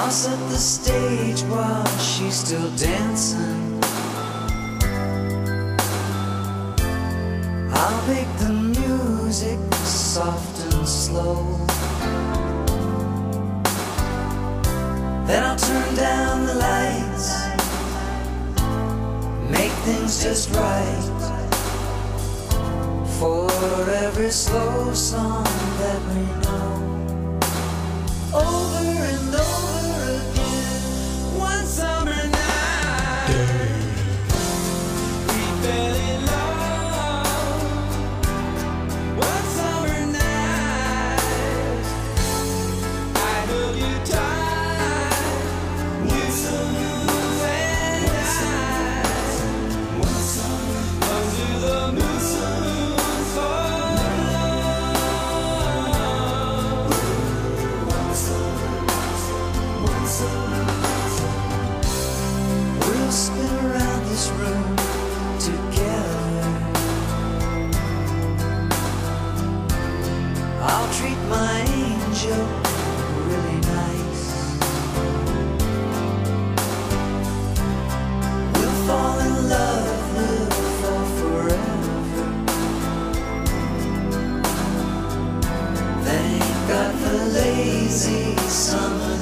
I'll set the stage while she's still dancing. I'll make the music soft and slow. Then I'll turn down the lights, make things just right for every slow song that we know. Over and over again, one summer night, we fell in love. One summer night, I held you tight. One summer and one summer under the moon for love. One summer, we'll spin around this room together. I'll treat my angel really nice. We'll fall in love, we'll fall forever. Thank God for lazy summer